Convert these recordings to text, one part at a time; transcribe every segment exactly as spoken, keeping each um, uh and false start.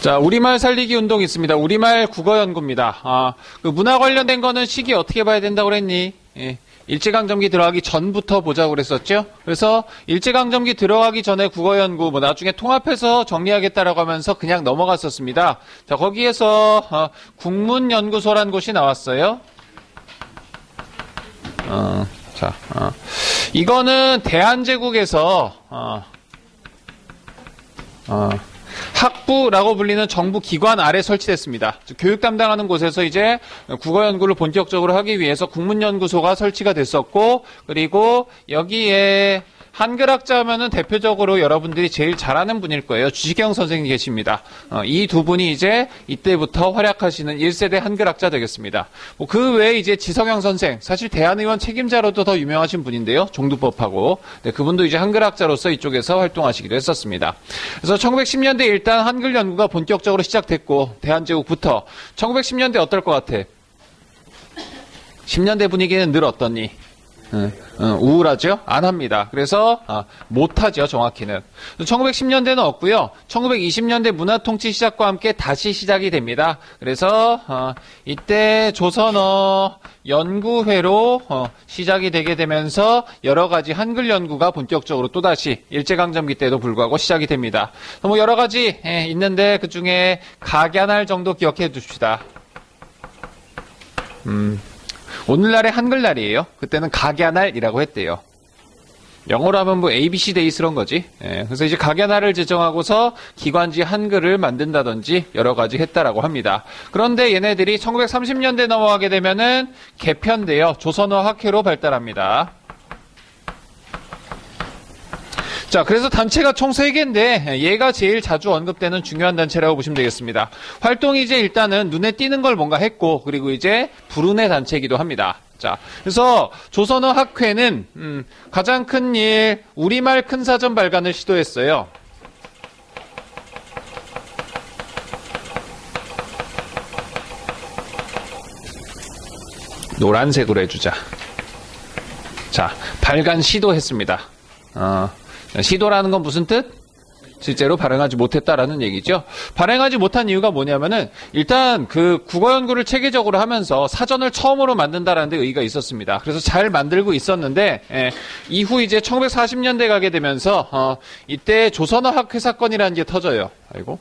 자, 우리말 살리기 운동 있습니다. 우리말 국어 연구입니다. 아, 그 문화 관련된 거는 시기 어떻게 봐야 된다고 그랬니? 예. 일제강점기 들어가기 전부터 보자고 그랬었죠? 그래서 일제강점기 들어가기 전에 국어 연구, 뭐 나중에 통합해서 정리하겠다라고 하면서 그냥 넘어갔었습니다. 자, 거기에서, 어, 국문연구소라는 곳이 나왔어요. 어, 자, 어. 이거는 대한제국에서, 어, 어, 학부라고 불리는 정부 기관 아래 설치됐습니다. 교육 담당하는 곳에서 이제 국어 연구를 본격적으로 하기 위해서 국문연구소가 설치가 됐었고, 그리고 여기에 한글학자 하면은 대표적으로 여러분들이 제일 잘하는 분일 거예요. 주시경 선생님이 계십니다. 어, 이 두 분이 이제 이때부터 활약하시는 일 세대 한글학자 되겠습니다. 뭐 그 외에 이제 지석영 선생, 사실 대한의원 책임자로도 더 유명하신 분인데요. 종두법하고. 네, 그분도 이제 한글학자로서 이쪽에서 활동하시기도 했었습니다. 그래서 천구백십 년대 일단 한글 연구가 본격적으로 시작됐고, 대한제국부터 천구백십 년대 어떨 것 같아? 십 년대 분위기는 늘 어떻니? 응, 응, 우울하죠? 안 합니다. 그래서 아, 못하죠, 정확히는. 천구백십 년대는 없고요. 천구백이십 년대 문화통치 시작과 함께 다시 시작이 됩니다. 그래서 어, 이때 조선어 연구회로 어, 시작이 되게 되면서 여러 가지 한글 연구가 본격적으로 또다시 일제강점기 때도 불구하고 시작이 됩니다. 뭐 여러 가지 예, 있는데 그 중에 각야날 정도 기억해 두십시다. 음. 오늘날의 한글날이에요. 그때는 각야날이라고 했대요. 영어로 하면 뭐 에이비씨 데이스런 거지. 예, 그래서 이제 각야날을 제정하고서 기관지 한글을 만든다든지 여러 가지 했다라고 합니다. 그런데 얘네들이 천구백삼십 년대 넘어가게 되면은 개편돼요. 조선어 학회로 발달합니다. 자, 그래서 단체가 총 세 개인데 얘가 제일 자주 언급되는 중요한 단체라고 보시면 되겠습니다. 활동이 이제 일단은 눈에 띄는 걸 뭔가 했고, 그리고 이제 불운의 단체이기도 합니다. 자, 그래서 조선어 학회는 음, 가장 큰 일, 우리말 큰 사전 발간을 시도했어요. 노란색으로 해주자. 자, 발간 시도했습니다. 어. 시도라는 건 무슨 뜻? 실제로 발행하지 못했다라는 얘기죠. 발행하지 못한 이유가 뭐냐면은 일단 그 국어 연구를 체계적으로 하면서 사전을 처음으로 만든다라는 데 의의가 있었습니다. 그래서 잘 만들고 있었는데 예, 이후 이제 천구백사십 년대 가게 되면서 어, 이때 조선어 학회 사건이라는 게 터져요. 아이고.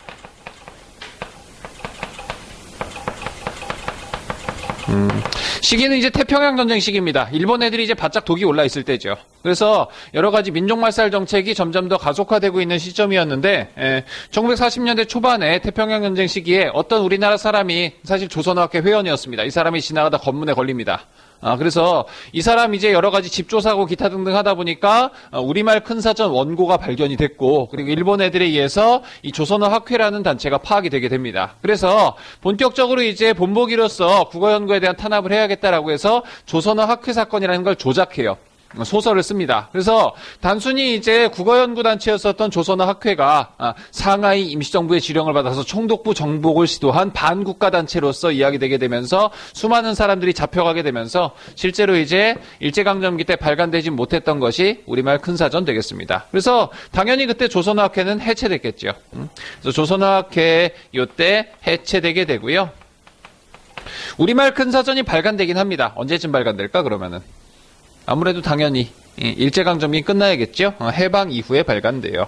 음, 시기는 이제 태평양 전쟁 시기입니다. 일본 애들이 이제 바짝 독이 올라 있을 때죠. 그래서 여러 가지 민족 말살 정책이 점점 더 가속화되고 있는 시점이었는데, 에, 천구백사십 년대 초반에 태평양 전쟁 시기에 어떤 우리나라 사람이 사실 조선어학회 회원이었습니다. 이 사람이 지나가다 검문에 걸립니다. 아, 그래서 이 사람 이제 여러 가지 집조사고 기타 등등 하다 보니까 우리말 큰 사전 원고가 발견이 됐고, 그리고 일본 애들에 의해서 이 조선어 학회라는 단체가 파악이 되게 됩니다. 그래서 본격적으로 이제 본보기로서 국어 연구에 대한 탄압을 해야겠다라고 해서 조선어 학회 사건이라는 걸 조작해요. 소설을 씁니다. 그래서 단순히 이제 국어연구단체였었던 조선어 학회가 상하이 임시정부의 지령을 받아서 총독부 정복을 시도한 반국가단체로서 이야기되게 되면서 수많은 사람들이 잡혀가게 되면서 실제로 이제 일제강점기 때 발간되지 못했던 것이 우리말 큰사전 되겠습니다. 그래서 당연히 그때 조선어 학회는 해체됐겠죠. 그래서 조선어 학회 이때 해체되게 되고요. 우리말 큰사전이 발간되긴 합니다. 언제쯤 발간될까 그러면은? 아무래도 당연히 일제강점기 끝나야겠죠. 해방 이후에 발간돼요.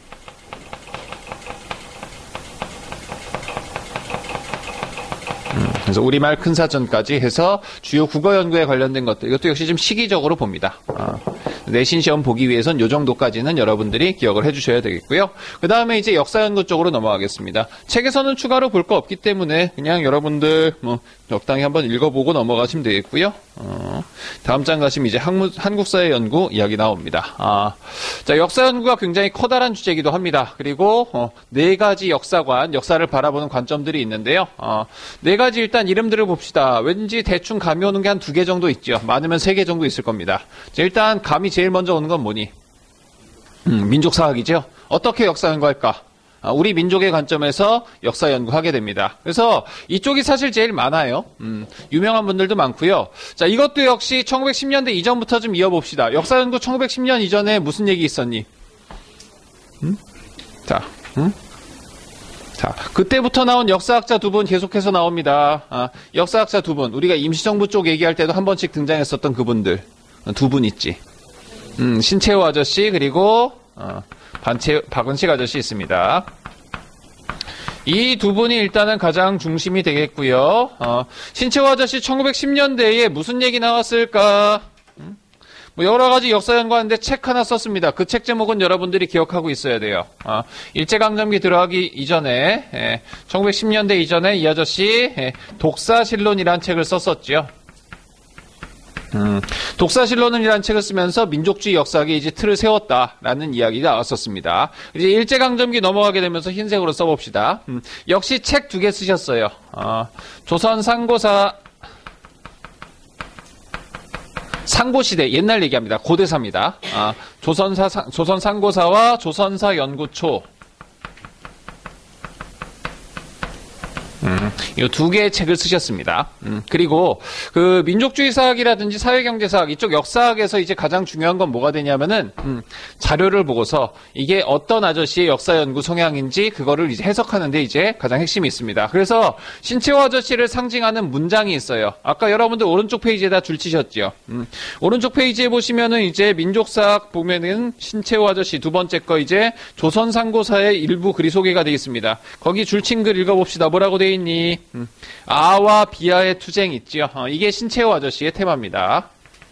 음, 그래서 우리말 큰사전까지 해서 주요 국어 연구에 관련된 것들, 이것도 역시 좀 시기적으로 봅니다. 아, 내신 시험 보기 위해선 요 정도까지는 여러분들이 기억을 해주셔야 되겠고요. 그 다음에 이제 역사 연구 쪽으로 넘어가겠습니다. 책에서는 추가로 볼 거 없기 때문에 그냥 여러분들 뭐 적당히 한번 읽어보고 넘어가시면 되겠고요. 어, 다음 장 가시면 이제 한국, 한국사회 연구 이야기 나옵니다. 아, 자, 역사 연구가 굉장히 커다란 주제이기도 합니다. 그리고 어, 네 가지 역사관, 역사를 바라보는 관점들이 있는데요. 어, 네 가지 일단 이름들을 봅시다. 왠지 대충 감이 오는 게 한 두 개 정도 있죠. 많으면 세 개 정도 있을 겁니다. 자, 일단 감이 제일 먼저 오는 건 뭐니? 음, 민족사학이죠. 어떻게 역사 연구할까? 우리 민족의 관점에서 역사 연구하게 됩니다. 그래서 이쪽이 사실 제일 많아요. 음, 유명한 분들도 많고요. 자, 이것도 역시 천구백십 년대 이전부터 좀 이어봅시다. 역사 연구 천구백십 년 이전에 무슨 얘기 있었니? 음? 자, 음? 자, 그때부터 나온 역사학자 두 분 계속해서 나옵니다. 아, 역사학자 두 분. 우리가 임시정부 쪽 얘기할 때도 한 번씩 등장했었던 그분들. 두 분 있지. 음, 신채호 아저씨, 그리고, 어, 반채, 박은식 아저씨 있습니다. 이 두 분이 일단은 가장 중심이 되겠고요. 어, 신채호 아저씨 천구백십 년대에 무슨 얘기 나왔을까? 음? 뭐 여러 가지 역사 연구하는데 책 하나 썼습니다. 그 책 제목은 여러분들이 기억하고 있어야 돼요. 어, 일제강점기 들어가기 이전에, 예, 천구백십 년대 이전에 이 아저씨 예, 독사실론이라는 책을 썼었죠. 음, 독사실론이라는 책을 쓰면서 민족주의 역사학의 이제 틀을 세웠다라는 이야기가 나왔었습니다. 이제 일제강점기 넘어가게 되면서 흰색으로 써봅시다. 음, 역시 책 두 개 쓰셨어요. 어, 조선 상고사 상고시대, 옛날 얘기합니다. 고대사입니다. 아, 조선사, 조선 상고사와 조선사 연구초. 음, 이 두 개의 책을 쓰셨습니다. 음, 그리고 그 민족주의 사학이라든지 사회경제사학 이쪽 역사학에서 이제 가장 중요한 건 뭐가 되냐면은 음, 자료를 보고서 이게 어떤 아저씨의 역사 연구 성향인지 그거를 이제 해석하는데 이제 가장 핵심이 있습니다. 그래서 신채호 아저씨를 상징하는 문장이 있어요. 아까 여러분들 오른쪽 페이지에다 줄치셨죠. 음, 오른쪽 페이지에 보시면은 이제 민족사학 보면은 신채호 아저씨 두 번째 거 이제 조선 상고사의 일부 글이 소개가 되어 있습니다. 거기 줄친 글 읽어봅시다. 뭐라고 되어 있니? 음, 아와 비아의 투쟁 있지요. 어, 이게 신채호 아저씨의 테마입니다.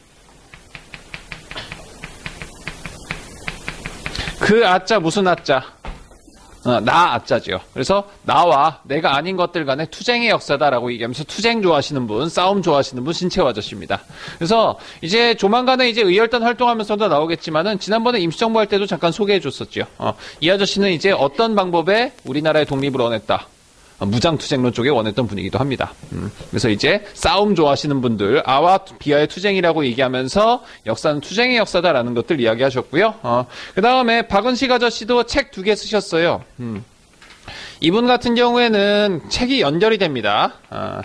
그 아자 무슨 아자? 어, 나 아자죠. 그래서 나와 내가 아닌 것들 간의 투쟁의 역사다라고 얘기하면서 투쟁 좋아하시는 분, 싸움 좋아하시는 분 신채호 아저씨입니다. 그래서 이제 조만간에 이제 의열단 활동하면서도 나오겠지만은 지난번에 임시정부 할 때도 잠깐 소개해줬었죠. 어, 이 아저씨는 이제 어떤 방법에 우리나라의 독립을 원했다. 무장투쟁론 쪽에 원했던 분이기도 합니다. 음, 그래서 이제 싸움 좋아하시는 분들 아와 비아의 투쟁이라고 얘기하면서 역사는 투쟁의 역사다라는 것들 이야기하셨고요. 어, 그 다음에 박은식 아저씨도 책 두 개 쓰셨어요. 음, 이분 같은 경우에는 책이 연결이 됩니다. 어,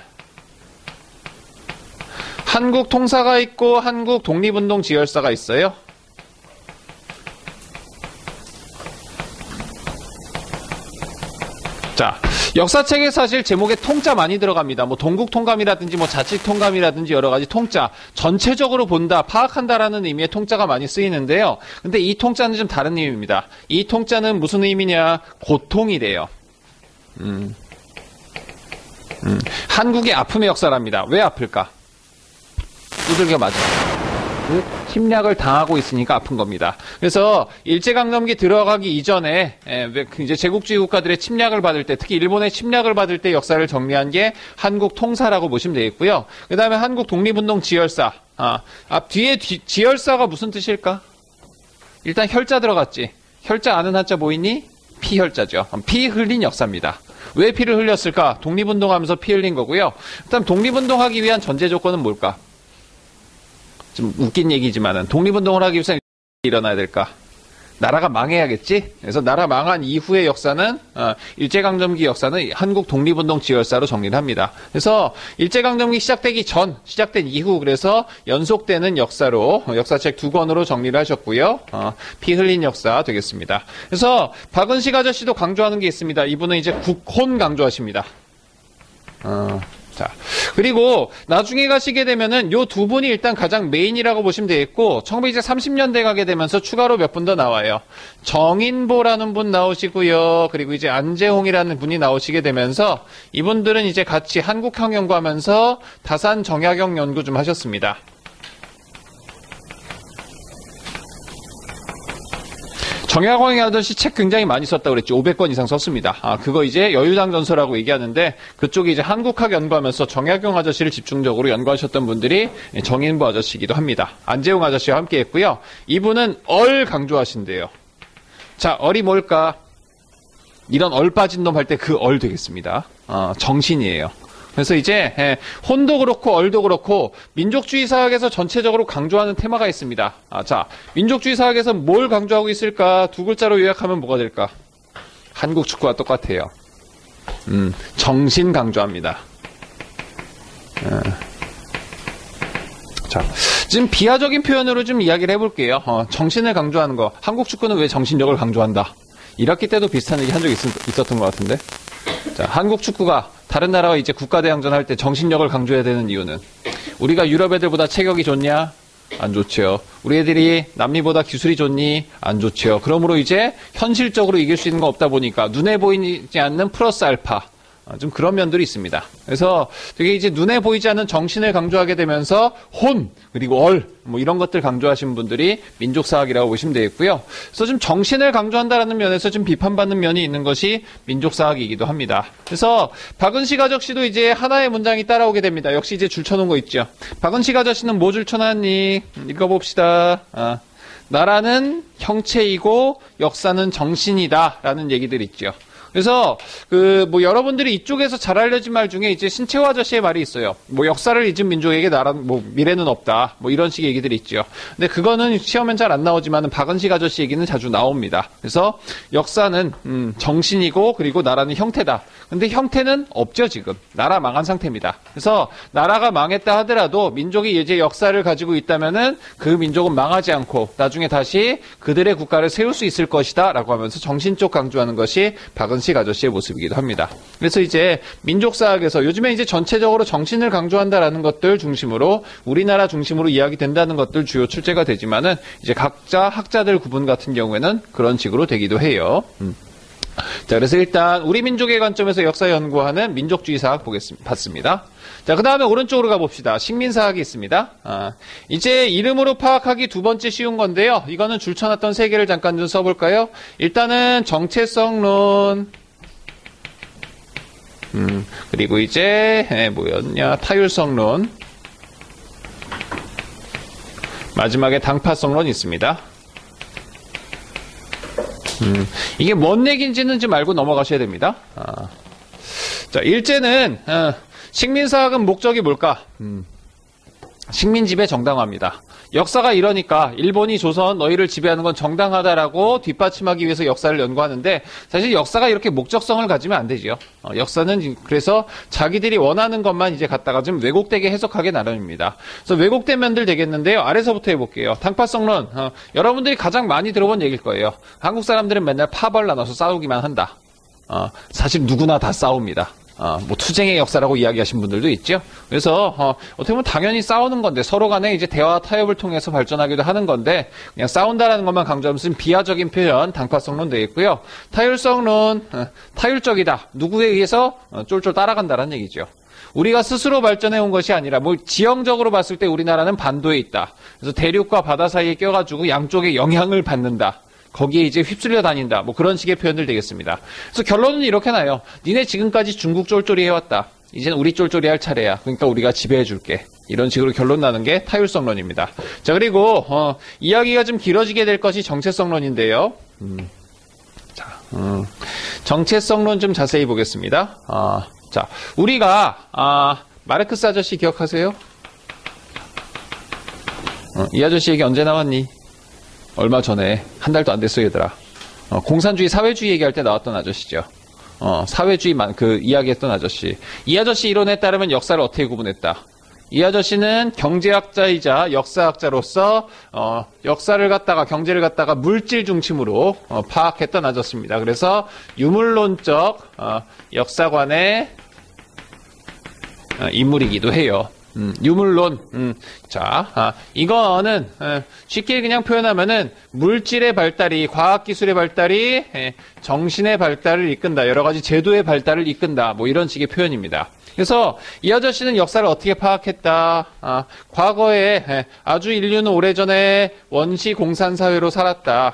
한국 통사가 있고 한국 독립운동 지열사가 있어요. 자, 역사책에 사실 제목에 통짜 많이 들어갑니다. 뭐 동국통감이라든지 뭐 자치통감이라든지 여러 가지 통짜, 전체적으로 본다, 파악한다라는 의미의 통짜가 많이 쓰이는데요. 근데 이 통짜는 좀 다른 의미입니다. 이 통짜는 무슨 의미냐? 고통이 돼요. 음. 음. 한국의 아픔의 역사랍니다. 왜 아플까? 두들겨 맞아. 침략을 당하고 있으니까 아픈 겁니다. 그래서 일제강점기 들어가기 이전에 이제 제국주의 국가들의 침략을 받을 때, 특히 일본의 침략을 받을 때 역사를 정리한 게 한국 통사라고 보시면 되겠고요. 그 다음에 한국 독립운동 지열사. 아, 앞 뒤에 뒤, 지열사가 무슨 뜻일까? 일단 혈자 들어갔지. 혈자 아는 한자 뭐 있니? 피혈자죠. 피 흘린 역사입니다. 왜 피를 흘렸을까? 독립운동하면서 피 흘린 거고요. 그다음 독립운동하기 위한 전제 조건은 뭘까? 좀 웃긴 얘기지만은 독립운동을 하기 위해서 일어나야 될까? 나라가 망해야겠지? 그래서 나라 망한 이후의 역사는 어, 일제강점기 역사는 한국 독립운동 지열사로 정리를 합니다. 그래서 일제강점기 시작되기 전, 시작된 이후 그래서 연속되는 역사로 역사책 두 권으로 정리를 하셨고요. 어, 피 흘린 역사 되겠습니다. 그래서 박은식 아저씨도 강조하는 게 있습니다. 이분은 이제 국혼 강조하십니다. 어. 자, 그리고 나중에 가시게 되면은 요 두 분이 일단 가장 메인이라고 보시면 되겠고, 천구백삼십 년대 가게 되면서 추가로 몇 분 더 나와요. 정인보라는 분 나오시고요. 그리고 이제 안재홍이라는 분이 나오시게 되면서 이분들은 이제 같이 한국학 연구하면서 다산 정약용 연구 좀 하셨습니다. 정약용이 아저씨 책 굉장히 많이 썼다고 그랬죠. 오백 권 이상 썼습니다. 아, 그거 이제 여유당 전서라고 얘기하는데 그쪽이 이제 한국학 연구하면서 정약용 아저씨를 집중적으로 연구하셨던 분들이 정인보 아저씨이기도 합니다. 안재홍 아저씨와 함께 했고요. 이분은 얼 강조하신대요. 자, 얼이 뭘까? 이런 얼 빠진 놈 할 때 그 얼 되겠습니다. 어, 정신이에요. 그래서 이제 예, 혼도 그렇고 얼도 그렇고 민족주의 사학에서 전체적으로 강조하는 테마가 있습니다. 아, 자, 민족주의 사학에서 뭘 강조하고 있을까? 두 글자로 요약하면 뭐가 될까? 한국 축구와 똑같아요. 음, 정신 강조합니다. 예. 자, 지금 비하적인 표현으로 좀 이야기를 해볼게요. 어, 정신을 강조하는 거. 한국 축구는 왜 정신력을 강조한다? 일 학기 때도 비슷한 얘기 한 적이 있, 있었던 것 같은데. 자, 한국 축구가 다른 나라와 이제 국가대항전 할 때 정신력을 강조해야 되는 이유는 우리가 유럽 애들보다 체격이 좋냐? 안 좋죠. 우리 애들이 남미보다 기술이 좋니? 안 좋죠. 그러므로 이제 현실적으로 이길 수 있는 거 없다 보니까 눈에 보이지 않는 플러스 알파. 좀 그런 면들이 있습니다. 그래서 되게 이제 눈에 보이지 않는 정신을 강조하게 되면서 혼, 그리고 얼, 뭐 이런 것들 강조하시는 분들이 민족사학이라고 보시면 되겠고요. 그래서 좀 정신을 강조한다라는 면에서 좀 비판받는 면이 있는 것이 민족사학이기도 합니다. 그래서 박은식 아저씨도 이제 하나의 문장이 따라오게 됩니다. 역시 이제 줄쳐놓은 거 있죠. 박은식 아저씨는 뭐 줄쳐놨니? 읽어봅시다. 아, 나라는 형체이고 역사는 정신이다 라는 얘기들 있죠. 그래서 그 뭐 여러분들이 이쪽에서 잘 알려진 말 중에 이제 신채호 아저씨의 말이 있어요. 뭐 역사를 잊은 민족에게 나라 뭐 미래는 없다. 뭐 이런 식의 얘기들이 있죠. 근데 그거는 시험엔 잘 안 나오지만은 박은식 아저씨 얘기는 자주 나옵니다. 그래서 역사는 음, 정신이고 그리고 나라는 형태다. 근데 형태는 없죠 지금. 나라 망한 상태입니다. 그래서 나라가 망했다 하더라도 민족이 이제 역사를 가지고 있다면은 그 민족은 망하지 않고 나중에 다시 그들의 국가를 세울 수 있을 것이다라고 하면서 정신 쪽 강조하는 것이 박은식 아저씨의 모습이기도 합니다. 그래서 이제 민족사학에서 요즘에 이제 전체적으로 정신을 강조한다라는 것들 중심으로 우리나라 중심으로 이야기된다는 것들 주요 출제가 되지만은 이제 각자 학자들 구분 같은 경우에는 그런 식으로 되기도 해요. 음. 자, 그래서 일단 우리 민족의 관점에서 역사 연구하는 민족주의 사학 보겠습니다. 봤습니다. 자, 그 다음에 오른쪽으로 가봅시다. 식민사학이 있습니다. 아, 이제 이름으로 파악하기 두 번째 쉬운 건데요. 이거는 줄쳐놨던 세 개를 잠깐 좀 써볼까요? 일단은 정체성론, 음, 그리고 이제 에, 뭐였냐 타율성론, 마지막에 당파성론이 있습니다. 음, 이게 뭔 얘기인지는 좀 알고 넘어가셔야 됩니다. 아. 자, 일제는 어, 식민사학은 목적이 뭘까? 음, 식민 지배 정당화입니다. 역사가 이러니까 일본이 조선 너희를 지배하는 건 정당하다라고 뒷받침하기 위해서 역사를 연구하는데 사실 역사가 이렇게 목적성을 가지면 안 되죠. 어, 역사는 그래서 자기들이 원하는 것만 이제 갖다가 좀 왜곡되게 해석하게 나름입니다. 그래서 왜곡된 면들 되겠는데요. 아래서부터 해볼게요. 당파성론. 어, 여러분들이 가장 많이 들어본 얘기일 거예요. 한국 사람들은 맨날 파벌 나눠서 싸우기만 한다. 어, 사실 누구나 다 싸웁니다. 어, 뭐 투쟁의 역사라고 이야기하신 분들도 있죠. 그래서 어, 어떻게 보면 당연히 싸우는 건데 서로 간에 이제 대화 타협을 통해서 발전하기도 하는 건데 그냥 싸운다라는 것만 강조하면서 비하적인 표현 당파성론 되겠고요. 타율성론 어, 타율적이다. 누구에 의해서 어, 쫄쫄 따라간다는 얘기죠. 우리가 스스로 발전해 온 것이 아니라 뭐 지형적으로 봤을 때 우리나라는 반도에 있다. 그래서 대륙과 바다 사이에 껴가지고 양쪽에 영향을 받는다. 거기에 이제 휩쓸려 다닌다. 뭐 그런 식의 표현들 되겠습니다. 그래서 결론은 이렇게 나요. 니네 지금까지 중국 쫄쫄이 해왔다. 이제는 우리 쫄쫄이 할 차례야. 그러니까 우리가 지배해 줄게. 이런 식으로 결론 나는 게 타율성론입니다. 자, 그리고 어, 이야기가 좀 길어지게 될 것이 정체성론인데요. 음, 자, 음, 정체성론 좀 자세히 보겠습니다. 아, 자, 우리가 아, 마르크스 아저씨 기억하세요? 어, 이 아저씨 얘기 언제 나왔니? 얼마 전에 한 달도 안 됐어요, 얘들아. 어, 공산주의, 사회주의 얘기할 때 나왔던 아저씨죠. 어, 사회주의만 그 이야기했던 아저씨. 이 아저씨 이론에 따르면 역사를 어떻게 구분했다? 이 아저씨는 경제학자이자 역사학자로서 어, 역사를 갖다가 경제를 갖다가 물질 중심으로 어, 파악했던 아저씨입니다. 그래서 유물론적 어, 역사관의 어, 인물이기도 해요. 음, 유물론. 음, 자, 아, 이거는 에, 쉽게 그냥 표현하면은 물질의 발달이, 과학기술의 발달이 에, 정신의 발달을 이끈다. 여러 가지 제도의 발달을 이끈다. 뭐 이런 식의 표현입니다. 그래서 이 아저씨는 역사를 어떻게 파악했다. 아, 과거에 에, 아주 인류는 오래전에 원시 공산사회로 살았다.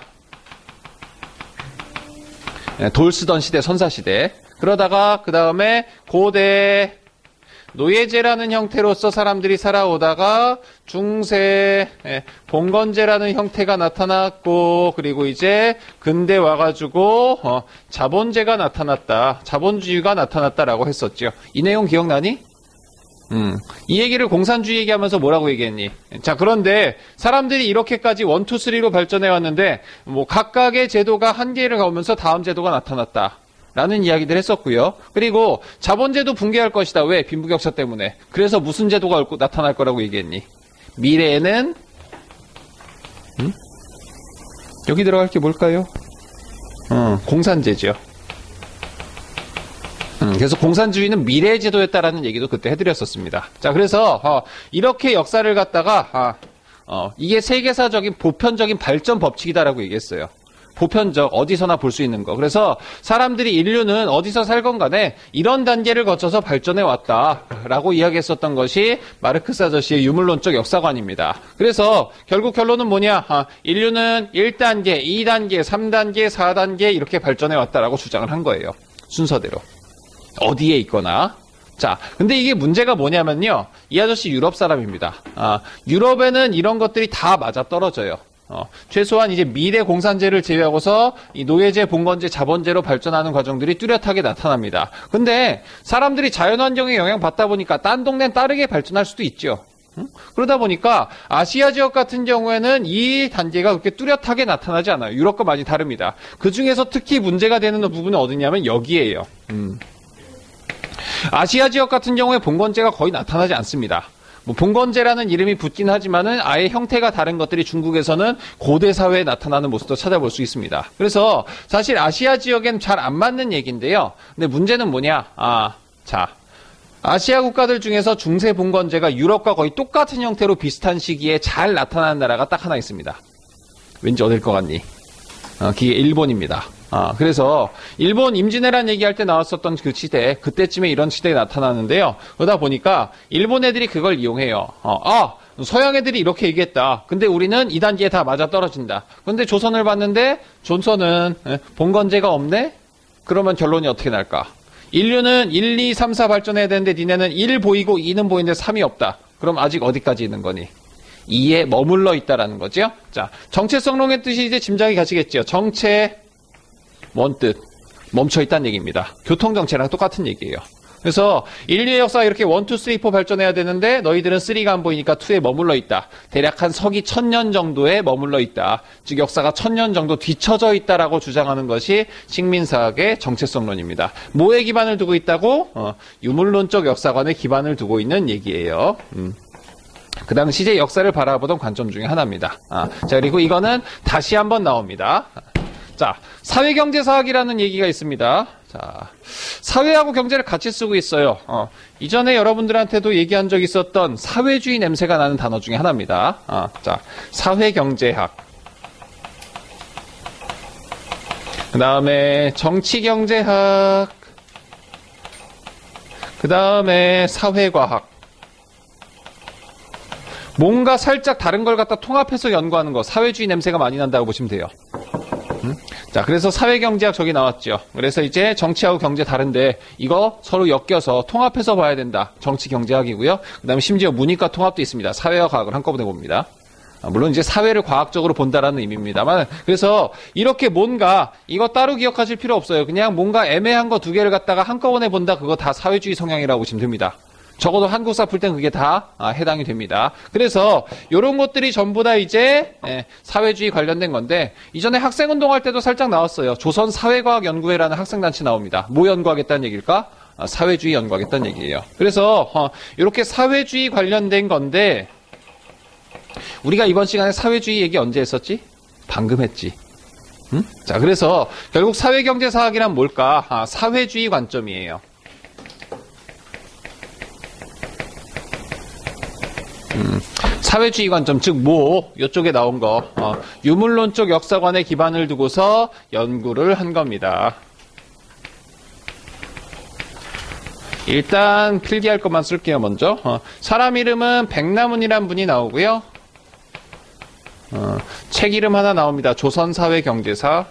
에, 돌 쓰던 시대, 선사시대. 그러다가 그 다음에 고대 노예제라는 형태로서 사람들이 살아오다가 중세 봉건제라는 형태가 나타났고 그리고 이제 근대 와가지고 어, 자본제가 나타났다. 자본주의가 나타났다라고 했었죠. 이 내용 기억나니? 음, 이 얘기를 공산주의 얘기하면서 뭐라고 얘기했니? 자, 그런데 사람들이 이렇게까지 원, 투, 쓰리로 발전해 왔는데 뭐 각각의 제도가 한계를 가오면서 다음 제도가 나타났다. 라는 이야기들 했었고요. 그리고 자본제도 붕괴할 것이다. 왜? 빈부격차 때문에. 그래서 무슨 제도가 나타날 거라고 얘기했니? 미래에는 음? 여기 들어갈 게 뭘까요? 어, 공산제죠. 음, 그래서 공산주의는 미래의 제도였다라는 얘기도 그때 해드렸었습니다. 자, 그래서 어, 이렇게 역사를 갖다가 아, 어, 이게 세계사적인 보편적인 발전 법칙이다라고 얘기했어요. 보편적, 어디서나 볼 수 있는 거. 그래서 사람들이, 인류는 어디서 살건 간에 이런 단계를 거쳐서 발전해 왔다라고 이야기했었던 것이 마르크스 아저씨의 유물론적 역사관입니다. 그래서 결국 결론은 뭐냐? 아, 인류는 일 단계, 이 단계, 삼 단계, 사 단계 이렇게 발전해 왔다라고 주장을 한 거예요. 순서대로. 어디에 있거나. 자, 근데 이게 문제가 뭐냐면요. 이 아저씨 유럽 사람입니다. 아, 유럽에는 이런 것들이 다 맞아 떨어져요. 어, 최소한 이제 미래 공산제를 제외하고서 이 노예제, 봉건제, 자본제로 발전하는 과정들이 뚜렷하게 나타납니다. 근데 사람들이 자연환경에 영향받다 보니까 딴 동네는 따르게 발전할 수도 있죠. 응? 그러다 보니까 아시아 지역 같은 경우에는 이 단계가 그렇게 뚜렷하게 나타나지 않아요. 유럽과 많이 다릅니다. 그 중에서 특히 문제가 되는 부분은 어디냐면 여기에요. 음. 아시아 지역 같은 경우에 봉건제가 거의 나타나지 않습니다. 뭐 봉건제라는 이름이 붙긴 하지만은 아예 형태가 다른 것들이 중국에서는 고대 사회에 나타나는 모습도 찾아볼 수 있습니다. 그래서 사실 아시아 지역엔 잘 안 맞는 얘기인데요. 근데 문제는 뭐냐? 아, 자, 아시아 국가들 중에서 중세 봉건제가 유럽과 거의 똑같은 형태로 비슷한 시기에 잘 나타나는 나라가 딱 하나 있습니다. 왠지 어딜 것 같니? 어, 그게 일본입니다. 아, 그래서 일본 임진왜란 얘기할 때 나왔었던 그 시대, 그때쯤에 이런 시대에 나타나는데요. 그러다 보니까 일본 애들이 그걸 이용해요. 어, 아, 서양 애들이 이렇게 얘기했다. 근데 우리는 이 단계에 다 맞아 떨어진다. 근데 조선을 봤는데 조선은 봉건제가 없네? 그러면 결론이 어떻게 날까? 인류는 일, 이, 삼, 사 발전해야 되는데 니네는 일 보이고 이는 보이는데 삼이 없다. 그럼 아직 어디까지 있는 거니? 이에 머물러 있다라는 거죠. 자, 정체성론의 뜻이 이제 짐작이 가시겠죠. 정체, 뭔 뜻? 멈춰 있다는 얘기입니다. 교통정체랑 똑같은 얘기예요. 그래서 인류의 역사가 이렇게 일, 이, 삼, 사 발전해야 되는데 너희들은 삼가 안 보이니까 이에 머물러 있다. 대략 한 서기 천년 정도에 머물러 있다. 즉 역사가 천년 정도 뒤처져 있다라고 주장하는 것이 식민사학의 정체성론입니다. 뭐에 기반을 두고 있다고? 어, 유물론적 역사관에 기반을 두고 있는 얘기예요. 음. 그 당시 이제 역사를 바라보던 관점 중에 하나입니다. 아, 자, 그리고 이거는 다시 한번 나옵니다. 자, 사회경제사학이라는 얘기가 있습니다. 자, 사회하고 경제를 같이 쓰고 있어요. 어, 이전에 여러분들한테도 얘기한 적 있었던 사회주의 냄새가 나는 단어 중에 하나입니다. 아, 자, 사회경제학. 그 다음에 정치경제학. 그 다음에 사회과학. 뭔가 살짝 다른 걸 갖다 통합해서 연구하는 거, 사회주의 냄새가 많이 난다고 보시면 돼요. 음? 자, 그래서 사회경제학 저기 나왔죠. 그래서 이제 정치하고 경제 다른데 이거 서로 엮여서 통합해서 봐야 된다. 정치경제학이고요. 그 다음에 심지어 문이과 통합도 있습니다. 사회와 과학을 한꺼번에 봅니다. 아, 물론 이제 사회를 과학적으로 본다라는 의미입니다만, 그래서 이렇게 뭔가 이거 따로 기억하실 필요 없어요. 그냥 뭔가 애매한 거 두 개를 갖다가 한꺼번에 본다. 그거 다 사회주의 성향이라고 보시면 됩니다. 적어도 한국사 풀 땐 그게 다 아, 해당이 됩니다. 그래서 이런 것들이 전부 다 이제 예, 사회주의 관련된 건데, 이전에 학생운동할 때도 살짝 나왔어요. 조선사회과학연구회라는 학생단체 나옵니다. 뭐 연구하겠다는 얘기일까? 아, 사회주의 연구하겠다는 얘기예요. 그래서 어, 이렇게 사회주의 관련된 건데, 우리가 이번 시간에 사회주의 얘기 언제 했었지? 방금 했지. 응? 자, 그래서 결국 사회경제사학이란 뭘까? 아, 사회주의 관점이에요. 음, 사회주의 관점, 즉 뭐 이쪽에 나온 거 어, 유물론적 역사관에 기반을 두고서 연구를 한 겁니다. 일단 필기할 것만 쓸게요. 먼저 어, 사람 이름은 백남훈이란 분이 나오고요. 어, 책 이름 하나 나옵니다. 조선사회경제사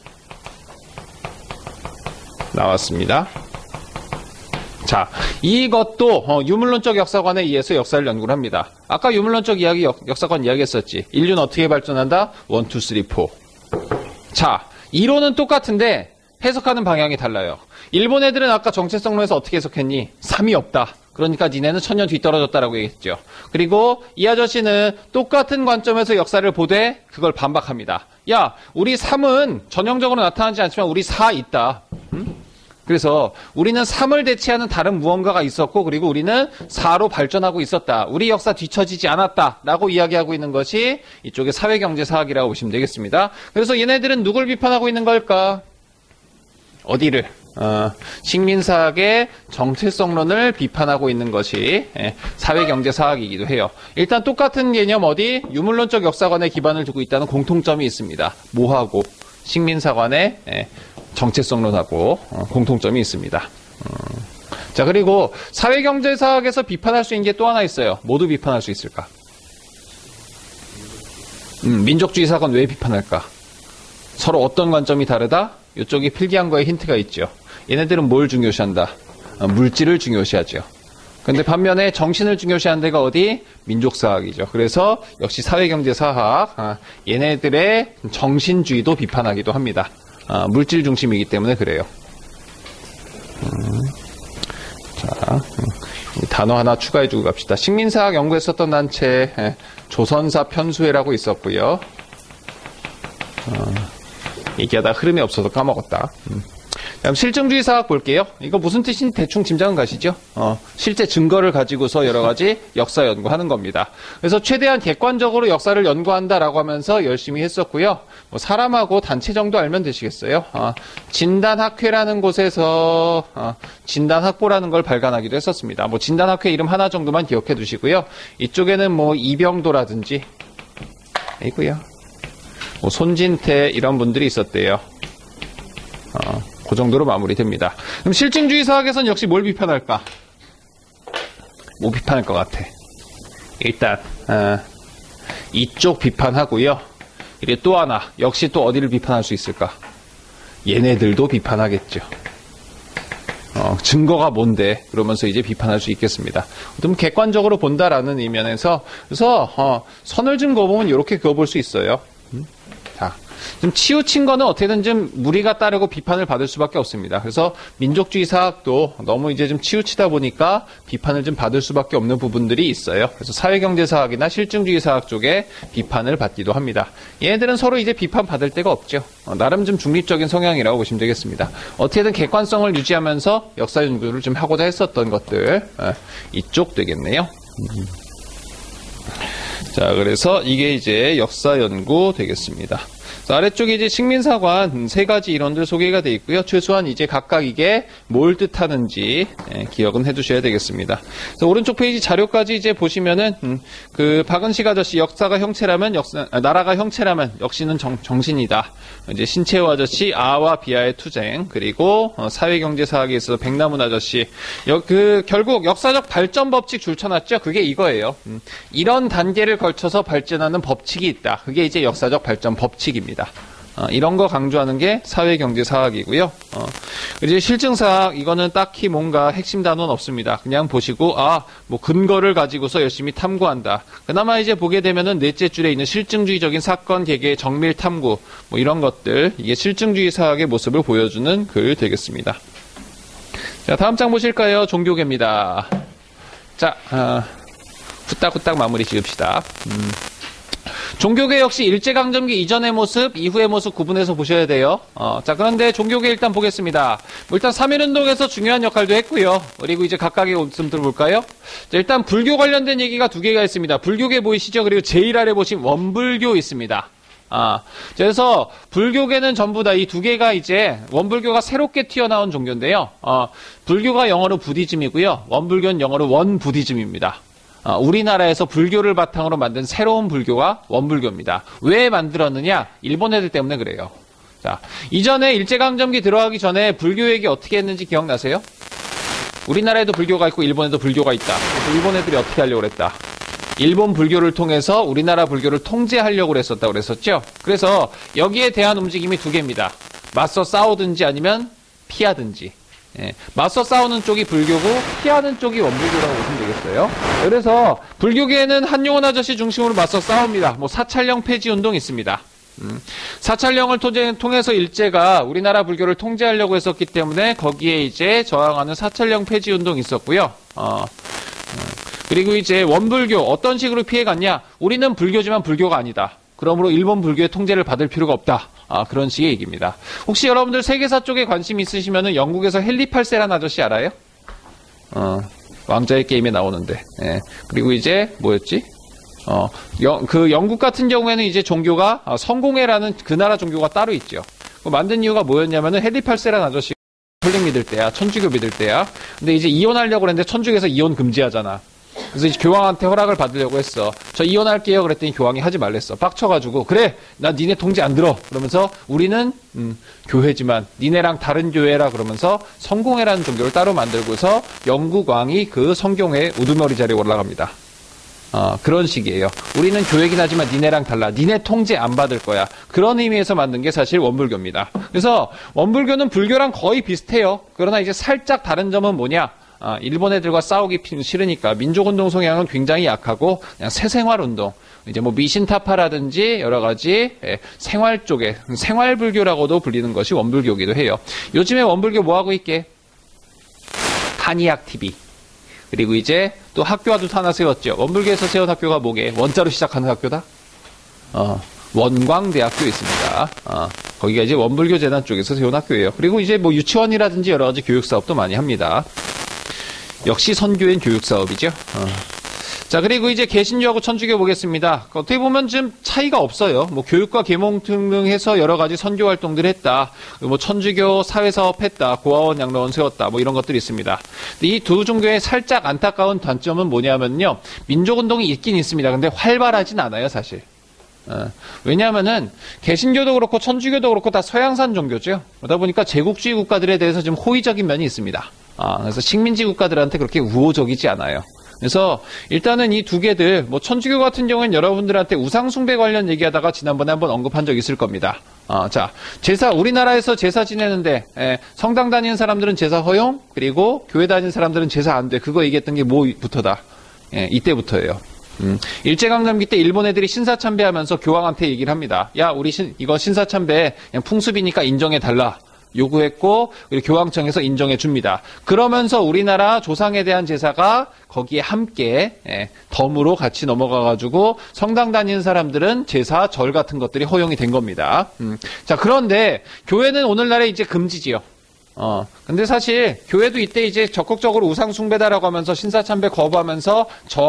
나왔습니다. 자, 이것도 어, 유물론적 역사관에 의해서 역사를 연구를 합니다. 아까 유물론적 이야기 역, 역사관 이야기했었지. 인류는 어떻게 발전한다? 일, 이, 삼, 사. 자, 이론은 똑같은데 해석하는 방향이 달라요. 일본 애들은 아까 정체성론에서 어떻게 해석했니? 삼이 없다. 그러니까 니네는 천년 뒤떨어졌다라고 얘기했죠. 그리고 이 아저씨는 똑같은 관점에서 역사를 보되 그걸 반박합니다. 야, 우리 삼은 전형적으로 나타나지 않지만 우리 사 있다. 음? 그래서 우리는 삼을 대체하는 다른 무언가가 있었고, 그리고 우리는 사로 발전하고 있었다. 우리 역사 뒤처지지 않았다. 라고 이야기하고 있는 것이 이쪽의 사회경제사학이라고 보시면 되겠습니다. 그래서 얘네들은 누굴 비판하고 있는 걸까? 어디를? 어, 식민사학의 정체성론을 비판하고 있는 것이 예, 사회경제사학이기도 해요. 일단 똑같은 개념 어디? 유물론적 역사관에 기반을 두고 있다는 공통점이 있습니다. 뭐하고? 식민사관의 예, 정체성론하고 어, 공통점이 있습니다. 음. 자, 그리고 사회경제사학에서 비판할 수 있는 게 또 하나 있어요. 모두 비판할 수 있을까? 음, 민족주의 사학은 왜 비판할까? 서로 어떤 관점이 다르다? 이쪽이 필기한 거에 힌트가 있죠. 얘네들은 뭘 중요시한다? 어, 물질을 중요시하죠. 근데 반면에 정신을 중요시하는 데가 어디? 민족사학이죠. 그래서 역시 사회경제사학, 아, 얘네들의 정신주의도 비판하기도 합니다. 아, 물질 중심이기 때문에 그래요. 음, 자, 음, 단어 하나 추가해주고 갑시다. 식민사학 연구했었던 단체 예, 조선사 편수회라고 있었고요. 어, 얘기하다 흐름이 없어서 까먹었다. 음. 그럼 실증주의 사학 볼게요. 이거 무슨 뜻인지 대충 짐작은 가시죠? 어, 실제 증거를 가지고서 여러 가지 역사 연구하는 겁니다. 그래서 최대한 객관적으로 역사를 연구한다라고 하면서 열심히 했었고요. 뭐 사람하고 단체 정도 알면 되시겠어요? 어, 진단학회라는 곳에서 어, 진단학보라는 걸 발간하기도 했었습니다. 뭐 진단학회 이름 하나 정도만 기억해 두시고요. 이쪽에는 뭐 이병도라든지 아이고요. 뭐 손진태 이런 분들이 있었대요. 어, 그 정도로 마무리됩니다. 그럼 실증주의 사학에서는 역시 뭘 비판할까? 뭐 비판할 것 같아? 일단 어, 이쪽 비판하고요. 이제 또 하나 역시 또 어디를 비판할 수 있을까? 얘네들도 비판하겠죠. 어, 증거가 뭔데? 그러면서 이제 비판할 수 있겠습니다. 좀 객관적으로 본다라는 의미에서 그래서 어, 선을 좀 그어보면 이렇게 그어볼 수 있어요. 음? 자. 좀 치우친 거는 어떻게든 좀 무리가 따르고 비판을 받을 수밖에 없습니다. 그래서 민족주의 사학도 너무 이제 좀 치우치다 보니까 비판을 좀 받을 수밖에 없는 부분들이 있어요. 그래서 사회경제 사학이나 실증주의 사학 쪽에 비판을 받기도 합니다. 얘네들은 서로 이제 비판 받을 데가 없죠. 어, 나름 좀 중립적인 성향이라고 보시면 되겠습니다. 어떻게든 객관성을 유지하면서 역사 연구를 좀 하고자 했었던 것들 어, 이쪽 되겠네요. 음. 자, 그래서 이게 이제 역사 연구 되겠습니다. 아래쪽에 이제 식민사관 세 가지 이론들 소개가 되어 있고요. 최소한 이제 각각 이게 뭘 뜻하는지 예, 기억은 해두셔야 되겠습니다. 그래서 오른쪽 페이지 자료까지 이제 보시면은 음, 그 박은식 아저씨 역사가 형체라면 역사, 아, 나라가 형체라면 역시는 정, 정신이다. 이제 신채호 아저씨 아와 비아의 투쟁 그리고 어, 사회경제사학에 있어서 백남훈 아저씨 여, 그 결국 역사적 발전 법칙 줄쳐놨죠. 그게 이거예요. 음, 이런 단계를 걸쳐서 발전하는 법칙이 있다. 그게 이제 역사적 발전 법칙입니다. 어, 이런 거 강조하는 게 사회경제사학이고요. 어, 이제 실증사학 이거는 딱히 뭔가 핵심 단어는 없습니다. 그냥 보시고 아, 뭐 근거를 가지고서 열심히 탐구한다. 그나마 이제 보게 되면은 넷째 줄에 있는 실증주의적인 사건 개개의 정밀 탐구 뭐 이런 것들 이게 실증주의 사학의 모습을 보여주는 글 되겠습니다. 자, 다음 장 보실까요? 종교계입니다. 자, 어, 후딱후딱 마무리 지읍시다. 음. 종교계 역시 일제강점기 이전의 모습, 이후의 모습 구분해서 보셔야 돼요. 어, 자, 그런데 종교계 일단 보겠습니다. 뭐 일단 삼일운동에서 중요한 역할도 했고요. 그리고 이제 각각의 모습 들어볼까요? 자, 일단 불교 관련된 얘기가 두 개가 있습니다. 불교계 보이시죠? 그리고 제일 아래 보시면 원불교 있습니다. 아, 그래서 불교계는 전부 다 이 두 개가 이제 원불교가 새롭게 튀어나온 종교인데요. 어, 불교가 영어로 부디즘이고요. 원불교는 영어로 원부디즘입니다. 어, 우리나라에서 불교를 바탕으로 만든 새로운 불교가 원불교입니다. 왜 만들었느냐? 일본 애들 때문에 그래요. 자, 이전에 일제강점기 들어가기 전에 불교 얘기 어떻게 했는지 기억나세요? 우리나라에도 불교가 있고 일본에도 불교가 있다. 그래서 일본 애들이 어떻게 하려고 그랬다? 일본 불교를 통해서 우리나라 불교를 통제하려고 그랬었다고 그랬었죠? 그래서 여기에 대한 움직임이 두 개입니다. 맞서 싸우든지 아니면 피하든지. 예, 맞서 싸우는 쪽이 불교고 피하는 쪽이 원불교라고 보시면 되겠어요. 그래서 불교계에는 한용운 아저씨 중심으로 맞서 싸웁니다. 뭐 사찰령 폐지 운동 있습니다. 음, 사찰령을 통해서 일제가 우리나라 불교를 통제하려고 했었기 때문에 거기에 이제 저항하는 사찰령 폐지 운동이 있었고요. 어, 음, 그리고 이제 원불교 어떤 식으로 피해갔냐? 우리는 불교지만 불교가 아니다. 그러므로 일본 불교의 통제를 받을 필요가 없다. 아, 그런 식의 얘기입니다. 혹시 여러분들 세계사 쪽에 관심 있으시면은 영국에서 헨리 팔 세라는 아저씨 알아요? 어, 왕자의 게임에 나오는데. 예. 그리고 이제 뭐였지? 어, 영, 그 영국 같은 경우에는 이제 종교가 어, 성공회라는 그 나라 종교가 따로 있죠. 만든 이유가 뭐였냐면은 헨리 팔 세라는 아저씨 카톨릭 믿을 때야, 천주교 믿을 때야. 근데 이제 이혼하려고 그랬는데 천주교에서 이혼 금지하잖아. 그래서 이제 교황한테 허락을 받으려고 했어. 저 이혼할게요. 그랬더니 교황이 하지 말랬어. 빡쳐가지고 그래, 나 니네 통제 안 들어. 그러면서 우리는 음, 교회지만 니네랑 다른 교회라 그러면서 성공회라는 종교를 따로 만들고서 영국 왕이 그 성경회 우두머리 자리에 올라갑니다. 어, 그런 식이에요. 우리는 교회긴 하지만 니네랑 달라. 니네 통제 안 받을 거야. 그런 의미에서 만든 게 사실 원불교입니다. 그래서 원불교는 불교랑 거의 비슷해요. 그러나 이제 살짝 다른 점은 뭐냐? 아, 일본 애들과 싸우기 싫으니까 민족운동 성향은 굉장히 약하고 그냥 새생활운동, 이제 뭐 미신타파라든지 여러 가지 예, 생활 쪽에 생활불교라고도 불리는 것이 원불교이기도 해요. 요즘에 원불교 뭐 하고 있게? 한의학 티비. 그리고 이제 또 학교와도 하나 세웠죠. 원불교에서 세운 학교가 뭐게? 원자로 시작하는 학교다? 어, 원광대학교 있습니다. 어, 거기가 이제 원불교 재단 쪽에서 세운 학교예요. 그리고 이제 뭐 유치원이라든지 여러 가지 교육 사업도 많이 합니다. 역시 선교인 교육 사업이죠. 어. 자, 그리고 이제 개신교하고 천주교 보겠습니다. 어떻게 보면 좀 차이가 없어요. 뭐 교육과 계몽 등등해서 여러 가지 선교 활동들 했다. 뭐 천주교 사회사업 했다. 고아원 양로원 세웠다. 뭐 이런 것들이 있습니다. 근데 이 두 종교의 살짝 안타까운 단점은 뭐냐면요. 민족운동이 있긴 있습니다. 근데 활발하진 않아요, 사실. 어, 왜냐하면은 개신교도 그렇고 천주교도 그렇고 다 서양산 종교죠. 그러다 보니까 제국주의 국가들에 대해서 좀 호의적인 면이 있습니다. 아, 그래서 식민지 국가들한테 그렇게 우호적이지 않아요. 그래서 일단은 이 두 개들, 뭐 천주교 같은 경우는 여러분들한테 우상숭배 관련 얘기하다가 지난번에 한번 언급한 적 있을 겁니다. 아, 자, 제사, 우리나라에서 제사 지내는데 에, 성당 다니는 사람들은 제사 허용, 그리고 교회 다니는 사람들은 제사 안 돼. 그거 얘기했던 게 뭐부터다? 예, 이때부터예요. 음, 일제강점기 때 일본 애들이 신사참배하면서 교황한테 얘기를 합니다. 야, 우리 신, 이거 신사참배 그냥 풍습이니까 인정해달라. 요구했고, 그리고 교황청에서 인정해 줍니다. 그러면서 우리나라 조상에 대한 제사가 거기에 함께 예, 덤으로 같이 넘어가가지고 성당 다니는 사람들은 제사, 절 같은 것들이 허용이 된 겁니다. 음, 자, 그런데 교회는 오늘날에 이제 금지지요. 어, 근데 사실 교회도 이때 이제 적극적으로 우상숭배다라고 하면서 신사참배 거부하면서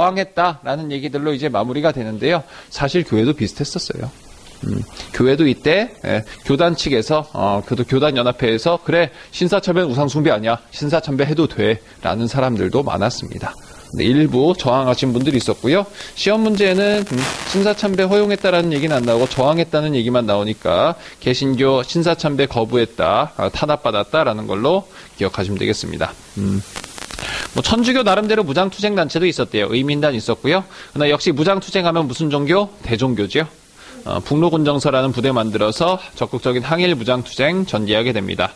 저항했다라는 얘기들로 이제 마무리가 되는데요. 사실 교회도 비슷했었어요. 음, 교회도 이때 예, 교단 측에서 어, 교도 교단 연합회에서 그래 신사참배는 우상숭배 아니야, 신사참배 해도 돼라는 사람들도 많았습니다. 근데 일부 저항하신 분들이 있었고요. 시험 문제는 음, 신사참배 허용했다라는 얘기는 안 나오고 저항했다는 얘기만 나오니까 개신교 신사참배 거부했다, 아, 탄압받았다라는 걸로 기억하시면 되겠습니다. 음. 뭐 천주교 나름대로 무장투쟁 단체도 있었대요. 의민단 있었고요. 그러나 역시 무장투쟁하면 무슨 종교? 대종교죠. 어, 북로군정서라는 부대 만들어서 적극적인 항일 무장투쟁 전개하게 됩니다.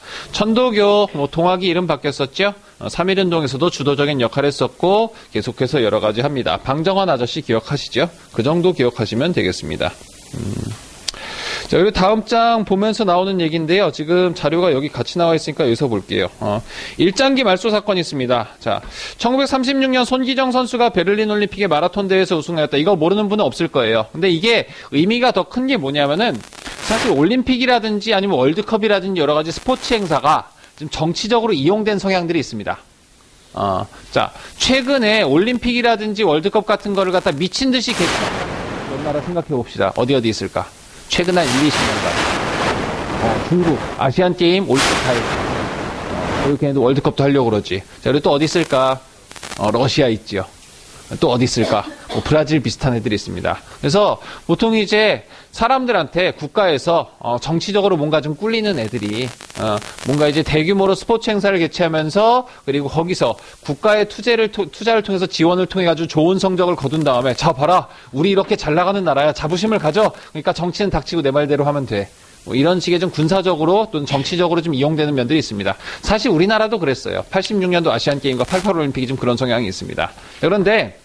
천도교, 뭐 동학이 이름 바뀌었었죠. 어, 삼일운동에서도 주도적인 역할을 했었고 계속해서 여러 가지 합니다. 방정환 아저씨 기억하시죠? 그 정도 기억하시면 되겠습니다. 음. 자, 그리고 다음 장 보면서 나오는 얘기인데요. 지금 자료가 여기 같이 나와 있으니까 여기서 볼게요. 어, 일장기 말소 사건이 있습니다. 자, 천구백삼십육 년 손기정 선수가 베를린 올림픽의 마라톤 대회에서 우승하였다. 이거 모르는 분은 없을 거예요. 근데 이게 의미가 더 큰 게 뭐냐면은 사실 올림픽이라든지 아니면 월드컵이라든지 여러 가지 스포츠 행사가 좀 정치적으로 이용된 성향들이 있습니다. 어, 자, 최근에 올림픽이라든지 월드컵 같은 거를 갖다 미친 듯이 개최한 몇 나라 생각해 봅시다. 어디 어디 있을까? 최근 한 일, 이십 년간 어, 중국, 아시안게임, 올림픽 다 했죠. 어, 걔네도 월드컵도 하려고 그러지. 자, 그리고 또 어디 있을까? 어, 러시아 있죠. 또 어디 있을까? 뭐 브라질 비슷한 애들이 있습니다. 그래서 보통 이제 사람들한테 국가에서 어, 정치적으로 뭔가 좀 꿀리는 애들이 어, 뭔가 이제 대규모로 스포츠 행사를 개최하면서 그리고 거기서 국가의 투자를, 투자를 통해서 지원을 통해 가지고 좋은 성적을 거둔 다음에 자 봐라 우리 이렇게 잘 나가는 나라야 자부심을 가져. 그러니까 정치는 닥치고 내 말대로 하면 돼. 뭐 이런 식의 좀 군사적으로 또는 정치적으로 좀 이용되는 면들이 있습니다. 사실 우리나라도 그랬어요. 팔십육 년도 아시안게임과 팔십팔 올림픽이 좀 그런 성향이 있습니다. 그런데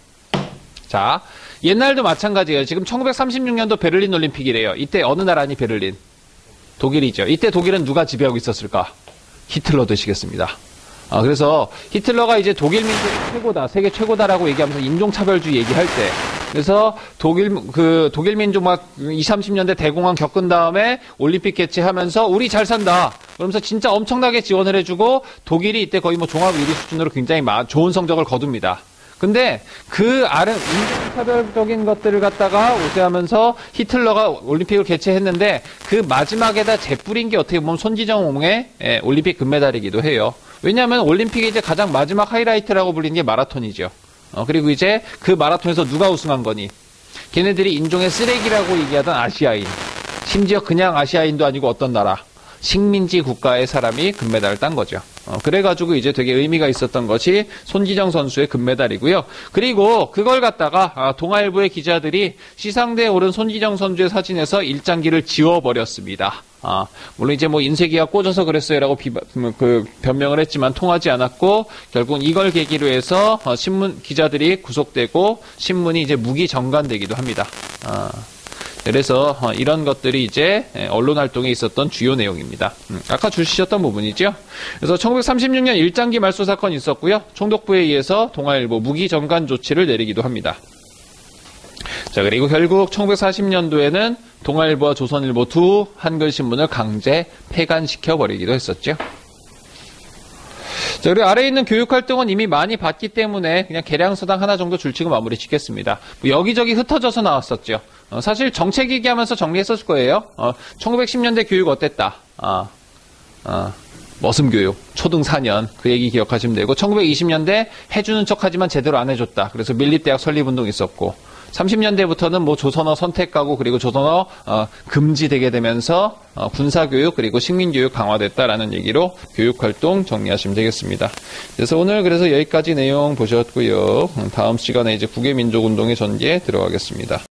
자, 옛날도 마찬가지예요. 지금 천구백삼십육 년도 베를린 올림픽이래요. 이때 어느 나라니 베를린? 독일이죠. 이때 독일은 누가 지배하고 있었을까? 히틀러 되시겠습니다. 아, 그래서 히틀러가 이제 독일 민족이 최고다, 세계 최고다라고 얘기하면서 인종차별주의 얘기할 때, 그래서 독일, 그, 독일 민족 막 이십, 삼십 년대 대공황 겪은 다음에 올림픽 개최하면서 우리 잘 산다. 그러면서 진짜 엄청나게 지원을 해주고 독일이 이때 거의 뭐 종합 일 위 수준으로 굉장히 좋은 성적을 거둡니다. 근데 그 아름 인종차별적인 것들을 갖다가 오세하면서 히틀러가 올림픽을 개최했는데 그 마지막에다 재뿌린 게 어떻게 보면 손지정옹의 예, 올림픽 금메달이기도 해요. 왜냐하면 올림픽의 이제 가장 마지막 하이라이트라고 불리는 게 마라톤이죠. 어, 그리고 이제 그 마라톤에서 누가 우승한 거니? 걔네들이 인종의 쓰레기라고 얘기하던 아시아인, 심지어 그냥 아시아인도 아니고 어떤 나라, 식민지 국가의 사람이 금메달을 딴 거죠. 어, 그래가지고 이제 되게 의미가 있었던 것이 손지정 선수의 금메달이고요. 그리고 그걸 갖다가 아, 동아일보의 기자들이 시상대에 오른 손지정 선수의 사진에서 일장기를 지워버렸습니다. 아, 물론 이제 뭐 인쇄기가 꽂아서 그랬어요라고 비바, 그 변명을 했지만 통하지 않았고 결국은 이걸 계기로 해서 어, 신문 기자들이 구속되고 신문이 이제 무기 정관되기도 합니다. 아. 그래서 이런 것들이 이제 언론 활동에 있었던 주요 내용입니다. 음, 아까 주시셨던 부분이죠. 그래서 천구백삼십육 년 일장기 말소 사건이 있었고요. 총독부에 의해서 동아일보 무기 정관 조치를 내리기도 합니다. 자, 그리고 결국 천구백사십 년도에는 동아일보와 조선일보 두 한글신문을 강제 폐간시켜 버리기도 했었죠. 자, 그리고 아래에 있는 교육활동은 이미 많이 봤기 때문에 그냥 개량서당 하나 정도 줄치고 마무리 짓겠습니다. 뭐 여기저기 흩어져서 나왔었죠. 어, 사실 정책 얘기하면서 정리했었을 거예요. 어, 천구백십 년대 교육 어땠다? 아, 아, 머슴교육, 초등 사 년, 그 얘기 기억하시면 되고, 천구백이십 년대 해주는 척 하지만 제대로 안 해줬다. 그래서 밀립대학 설립운동 있었고, 삼십 년대부터는 뭐 조선어 선택하고 그리고 조선어 어, 금지되게 되면서 어, 군사교육 그리고 식민교육 강화됐다라는 얘기로 교육활동 정리하시면 되겠습니다. 그래서 오늘 그래서 여기까지 내용 보셨고요. 다음 시간에 이제 국외민족운동의 전개에 들어가겠습니다.